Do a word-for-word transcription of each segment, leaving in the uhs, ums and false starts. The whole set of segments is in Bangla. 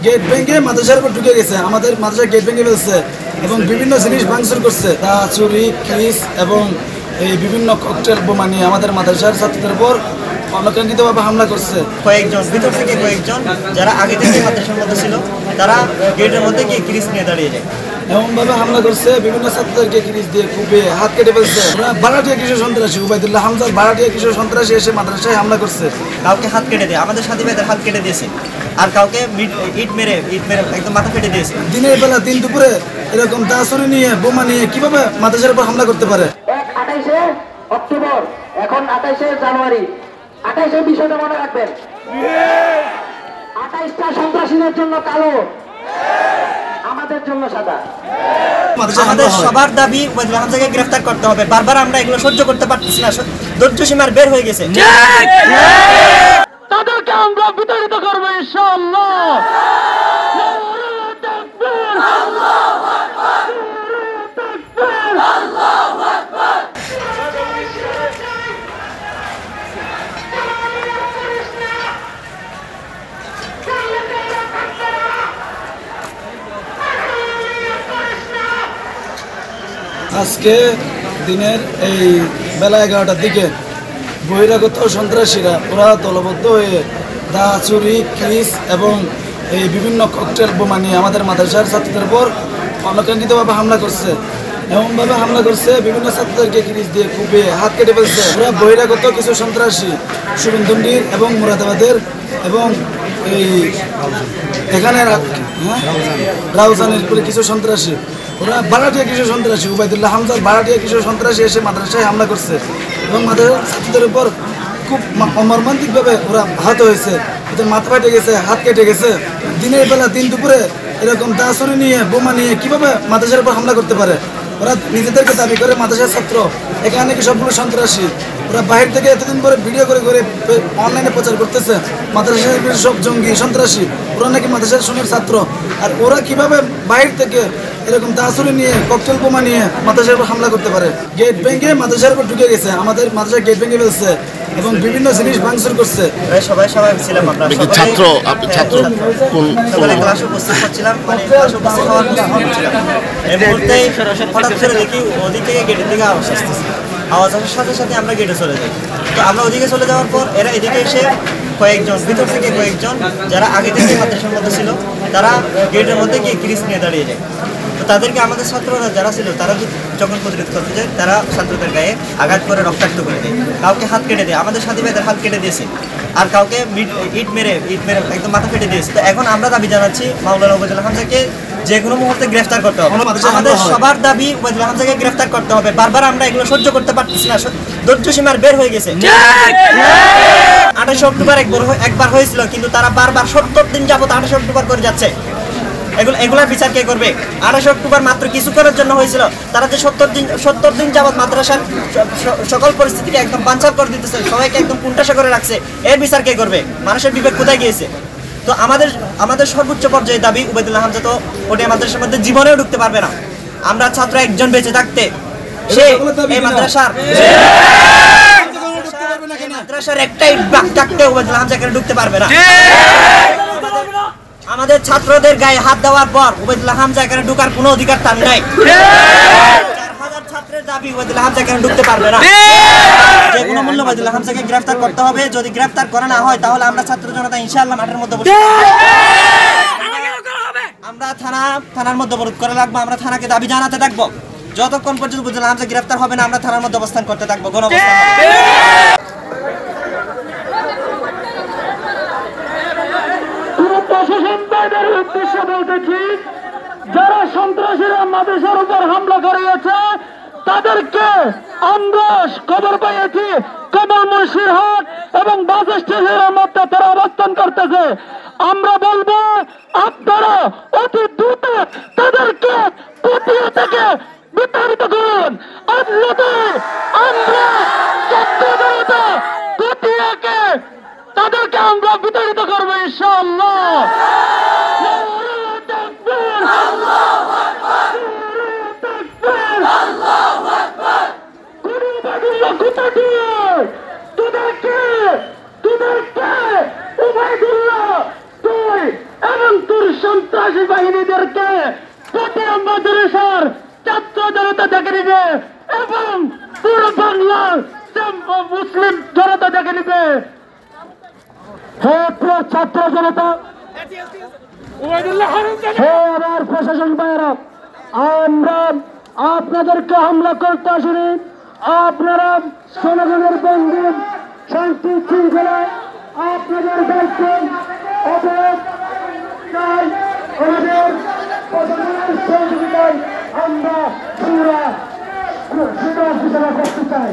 গেট ভেঙে মাদ্রাসার উপর ঢুকে গেছে, আমাদের মাদ্রাসার গেট ভেঙে ফেলছে এবং বিভিন্ন জিনিস ভাঙচুর করছে, তা চুরি খিস এবং এই বিভিন্ন ককটেল বোমা নিয়ে আমাদের মাদ্রাসার ছাত্রদের উপর অনাকাঙ্ক্ষিতভাবে হামলা করছে। কয়েকজন ভিতর থেকে কয়েকজন যারা আগে থেকে মাদ্রাসার মধ্যে ছিল তারা গেটের মধ্যে গিয়ে ক্রিস নিয়ে দাঁড়িয়ে যায়, এমনভাবে হামলা করছে বিভিন্ন ছাত্রদেরকে ক্রিস দিয়ে খুবই হাত কেটে ফেলছে। বারাটিয়া কিশোর সন্ত্রাসী উবাইদুল্লাহ হামজার বারাটিয়া কিশোর সন্ত্রাসী এসে মাদ্রাসায় হামলা করছে, কাউকে হাত কেটে দেয়, আমাদের সাথী ভাইদের হাত কেটে দিয়েছে, আর কাউকে ইট মেরে ইট মেরে একদম মাথা ফেটে দিয়েছে। দিনের বেলা দিন দুপুরে এরকম দাসুরি নিয়ে বোমা নিয়ে কিভাবে মাদ্রাসার উপর হামলা করতে পারে? এক আঠাইশে অক্টোবর, এখন আঠাইশে জানুয়ারি, আঠাইশের বিষয়টা মনে রাখবেন। আঠাইশটা সন্ত্রাসীদের জন্য কালো, আমাদের জন্য সাদা। আমাদের সবার দাবি ওবাইদুল্লাহ হামজাকে গ্রেফতার করতে হবে। বারবার আমরা এগুলো সহ্য করতে পারতেছি না, ধৈর্য সীমার বের হয়ে গেছে। তাদেরকে আমরা বিতাড়িত করবো ইনশাআল্লাহ। আজকে দিনের এই বেলা এগারোটার দিকে বহিরাগত সন্ত্রাসীরা ওরা দলবদ্ধ হয়ে দা চুরি খিস এবং এই বিভিন্ন ককটেল বোমা নিয়ে আমাদের মাদ্রাসার ছাত্রদের উপর অনাকাঙ্ক্ষিতভাবে হামলা করছে, এমনভাবে হামলা করছে বিভিন্ন ছাত্রদেরকে ক্রিস দিয়ে খুবই হাত কেটে ফেলছে। ওরা বহিরাগত কিছু সন্ত্রাসী শুভেন্দুন্ডির এবং মুরাদাবাদের এবং এই এখানে রাউজানের কিছু সন্ত্রাসী, ওরা বারাটিয়া কিশোর সন্ত্রাসী উবাইদুল্লাহ হামজার বারাটিয়া কিশোর সন্ত্রাসী এসে মাদ্রাসায় হামলা করছে এবং মাদ্রাসার ছাত্রদের উপর খুব মর্মান্তিকভাবে ওরা আহত হয়েছে, ওদের মাথা ফেটে গেছে, হাত কেটে গেছে। দিনের বেলা দিন দুপুরে এরকম দাসুরি নিয়ে বোমা নিয়ে কিভাবে মাদ্রাসার উপর হামলা করতে পারে? ওরা নিজেদেরকে দাবি করে মাদ্রাসার ছাত্র, এখানে নাকি সবগুলো সন্ত্রাসী। ওরা বাহির থেকে এতদিন পরে ভিডিও করে করে অনলাইনে প্রচার করতেছে মাদ্রাসার সব জঙ্গি সন্ত্রাসী, ওরা নাকি মাদ্রাসার সুনের ছাত্র। আর ওরা কিভাবে বাহির থেকে এরকম দাসুরি নিয়ে ককটেল বোমা নিয়ে মাদ্রাসার উপর হামলা করতে পারে? গেট ভেঙে মাদ্রাসার উপর ঢুকে গেছে, আমাদের মাদ্রাসার গেট ভেঙে ফেলছে এবং বিভিন্ন জিনিস ভাঙচুর করছে। সবাই সবাই ছিলাম আমরা ছাত্র ছাত্র কোন সকালে ক্লাসে উপস্থিত হচ্ছিলাম, মানে ক্লাসে উপস্থিত হওয়ার হচ্ছিলাম। এই মুহূর্তে হঠাৎ করে দেখি ওদিক থেকে গেটের দিকে আওয়াজ আসতেছে, আওয়াজ আসার সাথে সাথে আমরা গেটে চলে যাই। তো আমরা ওদিকে চলে যাওয়ার পর এরা এদিকে এসে কয়েকজন ভিতর থেকে কয়েকজন যারা আগে থেকে মাদ্রাসার মধ্যে ছিল তারা গেটের মধ্যে গিয়ে ক্রিস নিয়ে দাঁড়িয়ে যায়। তো তাদেরকে আমাদের ছাত্ররা যারা ছিল তারা যখন প্রতিরোধ করতে যায় তারা ছাত্রদের গায়ে আঘাত করে রক্তাক্ত করে দেয়, কাউকে হাত কেটে দেয়, আমাদের সাথী ভাইদের হাত কেটে দিয়েছে, আর কাউকে ইট মেরে ইট মেরে একদম মাথা ফেটে দিয়েছে। তো এখন আমরা দাবি জানাচ্ছি মাওলানা ওবাইদুল্লাহ হামজাকে যে কোনো মুহূর্তে গ্রেফতার করতে হবে। আমাদের সবার দাবি ওবাইদুল্লাহ হামজাকে গ্রেফতার করতে হবে। বারবার আমরা এগুলো সহ্য করতে পারতেছি না, ধৈর্য সীমার বের হয়ে গেছে। আঠাশে অক্টোবর একবার একবার হয়েছিল, কিন্তু তারা বারবার সত্তর দিন যাবত আঠাশে অক্টোবর করে যাচ্ছে। এগুলো এগুলার বিচার কে করবে? আঠাশে অক্টোবর মাত্র কিছুক্ষণের জন্য হয়েছিল, তারা যে সত্তর দিন সত্তর দিন যাবত মাদ্রাসার সকল পরিস্থিতিকে একদম বানচাল করে দিতেছে, সবাইকে একদম কুণ্ঠাসা করে রাখছে, এর বিচার কে করবে? মানুষের বিবেক কোথায় গিয়েছে? তো আমাদের আমাদের সর্বোচ্চ পর্যায়ে দাবি ওবাইদুল্লাহ হামজা তো ওটা মাদ্রাসার মধ্যে জীবনেও ঢুকতে পারবে না। আমরা ছাত্র একজন বেঁচে থাকতে সে এই মাদ্রাসার মাদ্রাসার একটাই বাক থাকতে ওবাইদুল্লাহ হামজা এখানে ঢুকতে পারবে না। আমাদের ছাত্রদের গায়ে হাত দেওয়ার পর ওবাইদুল্লাহ হামজা এখানে ঢোকার কোনো অধিকার তার নাই। চার হাজার ছাত্রের দাবি ওবাইদুল্লাহ হামজা এখানে ঢুকতে পারবে না। যে কোনো মূল্যে ওবাইদুল্লাহ হামজাকে গ্রেফতার করতে হবে। যদি গ্রেফতার করা না হয় তাহলে আমরা ছাত্র জনতা ইনশাআল্লাহ মাঠের মধ্যে বসে আমরা থানা থানার মধ্যে অবরোধ করে রাখবো। আমরা থানাকে দাবি জানাতে থাকবো যতক্ষণ পর্যন্ত ওবাইদুল্লাহ হামজা গ্রেফতার হবে না। আমরা থানার মধ্যে অবস্থান করতে থাকবো, গণঅবস্থান। উদ্দেশ্যে বলতেছি, যারা সন্ত্রাসীরা মাদ্রাসার উপর হামলা করিয়েছে তাদেরকে আমরা খবর পেয়েছি কমল মুন্সিরহাট এবং বাস স্টেশনের মধ্যে তারা অবস্থান করতেছে। আমরা বলবো আপনারা অতি দ্রুত তাদেরকে পটিয়া থেকে বিতাড়িত করুন। অন্যথায় আমরা পটিয়াকে তাদেরকে আমরা বিতাড়িত করবো ইনশাআল্লাহ। তোদেরকে তোদেরকে ওবাইদুল্লাহ তুই এবং তোর সন্ত্রাসী বাহিনীদেরকে পটিয়া মাদ্রাসার ছাত্র জনতা দেখে নিবে এবং পুরো বাংলার মুসলিম জনতা দেখে নিবে। হে প্রিয় ছাত্র জনতা, হে আমার প্রশাসন ভাইয়েরা, আমরা আপনাদেরকে হামলা করতে আসিনি। আপনারা জনগণের বন্ধু, শান্তি শৃঙ্খলায় আপনাদের দায়িত্ব অবরোধ চাই। আমাদের প্রশাসনের সহযোগিতায় আমরা পুরা সুন্দর সূচনা করতে চাই।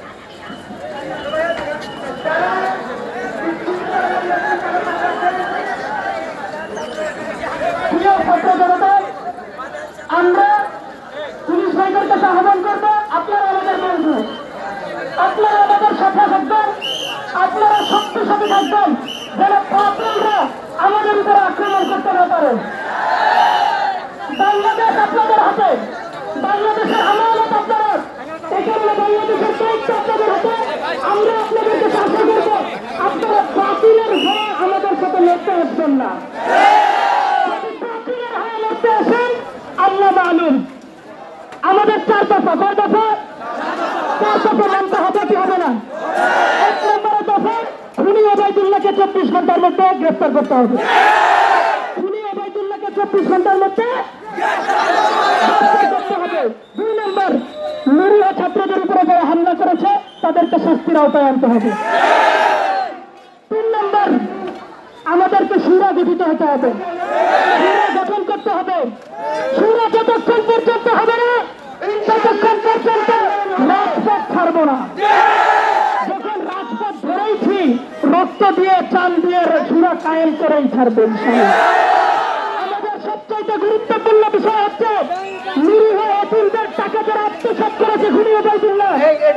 প্রিয় ছাত্র জনতা, আমরা পুলিশ ভাইদের কাছে আহ্বান করবো, আপনারা আমাদের বন্ধু, আপনারা আমাদের সাথে থাকবেন, আপনারা শক্তিশালী থাকবেন, যেন আপনারা আমাদের উপরে আক্রমণ করতে না পারেন। বাংলাদেশ আপনাদের হাতে, বাংলাদেশের আমানত আপনারা, এখানে বাংলাদেশের দায়িত্ব আপনাদের হাতে। আমরা আপনাদেরকে শাসন করবো, আপনারা বাতিলের হয়ে আমাদের সাথে লড়তে আসবেন না। বাতিলের হয়ে লড়তে আসেন, আল্লাহ মালুম। আমাদের চার দফা, কয় দফা? চার দফা মানতে হবে কি হবে না? এক নম্বরের দফা, খুনি ওবায়দুল্লাহকে চব্বিশ ঘন্টার মধ্যে গ্রেফতার করতে হবে। খুনি ওবায়দুল্লাহকে চব্বিশ ঘন্টার মধ্যে গ্রেফতার করতে হবে। দুই নম্বর, নিরীহ ছাত্রদের উপরে যারা হামলা করেছে তাদেরকে শাস্তির আওতায় আনতে হবে। তিন নম্বর, আমাদেরকে সুরা গঠিত হতে হবে, সুরা গঠন করতে হবে। সুরা যতক্ষণ পর্যন্ত হবে না, ততক্ষণ পর্যন্ত রাজপথ ছাড়বো না। যখন রাজপথ ধরেইছি, রক্ত দিয়ে চাল দিয়ে সুরা কায়েম করেই ছাড়বো ইনশাআল্লাহ। আমাদের সবচেয়ে গুরুত্বপূর্ণ বিষয় হচ্ছে নিরীহ অতুলদের টাকা যারা আত্মসাৎ করেছে খুনি ওবায়দুল্লাহ।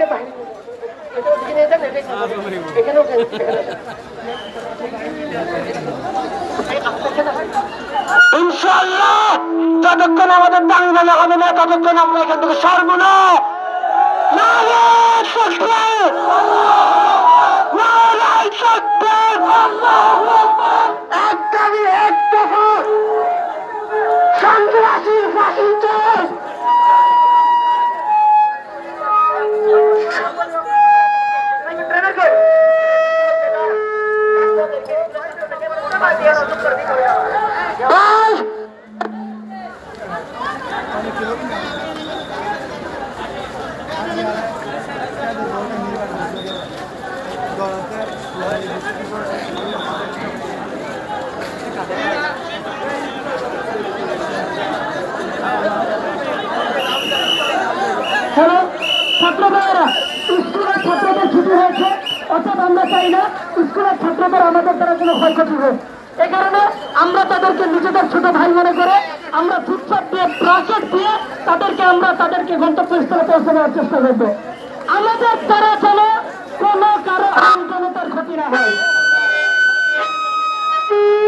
ইনশাআল্লাহ যতক্ষণ আমাদের দাবি মানা হবে না, ততক্ষণ আমরা এখান থেকে সরবো না। নারায়ে তাকবীর, নারায়ে তাকবীর, এক দাবি এক দফা, সন্ত্রাসীর ফাঁসি চাই। হ্যালো ছাত্র ভাইয়েরা, স্কুলের ছাত্রদের ছুটি হয়েছে, অর্থাৎ আমরা চাই না স্কুলের ছাত্রদের আমাদের দ্বারা কোনো ক্ষয়ক্ষতি হোক। এ কারণে আমরা তাদেরকে নিজেদের ছোট ভাই মনে করে আমরা ফুটপাত দিয়ে, ব্রাকেট দিয়ে তাদেরকে আমরা তাদেরকে গন্তব্যস্থলে পৌঁছে দেওয়ার চেষ্টা করবো। আমাদের দ্বারা যেন কোনো কারো আম জনতার ক্ষতি না হয়।